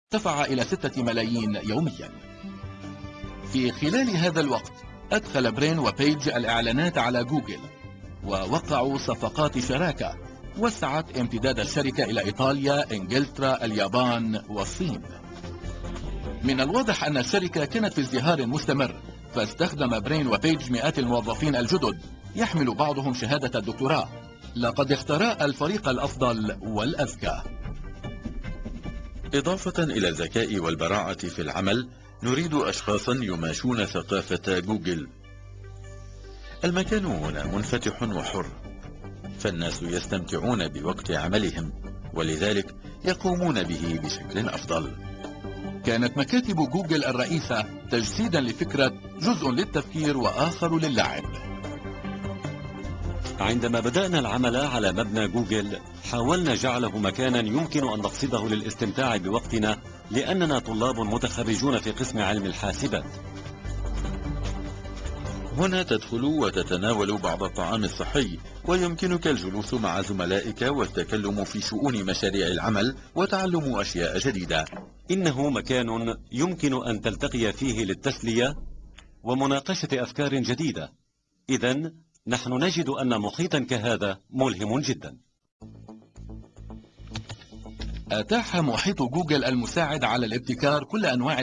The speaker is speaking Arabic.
ارتفع إلى 6 ملايين يوميا. في خلال هذا الوقت أدخل برين وبيج الإعلانات على جوجل، ووقعوا صفقات شراكة وسعت امتداد الشركة إلى إيطاليا، إنجلترا، اليابان والصين. من الواضح أن الشركة كانت في ازدهار مستمر، فاستخدم برين وبيج مئات الموظفين الجدد يحمل بعضهم شهادة الدكتوراه. لقد اختارا الفريق الأفضل والأذكى. إضافة إلى الذكاء والبراعة في العمل، نريد أشخاصا يماشون ثقافة جوجل. المكان هنا منفتح وحر، فالناس يستمتعون بوقت عملهم، ولذلك يقومون به بشكل أفضل. كانت مكاتب جوجل الرئيسة تجسيدا لفكرة جزء للتفكير وآخر للعب. عندما بدأنا العمل على مبنى جوجل، حاولنا جعله مكانا يمكن أن نقصده للاستمتاع بوقتنا، لأننا طلاب متخرجون في قسم علم الحاسبات. هنا تدخل وتتناول بعض الطعام الصحي، ويمكنك الجلوس مع زملائك والتكلم في شؤون مشاريع العمل وتعلم أشياء جديدة. إنه مكان يمكن أن تلتقي فيه للتسلية ومناقشة أفكار جديدة. إذن نحن نجد أن محيطا كهذا ملهم جدا. أتاح محيط جوجل المساعد على الابتكار كل أنواع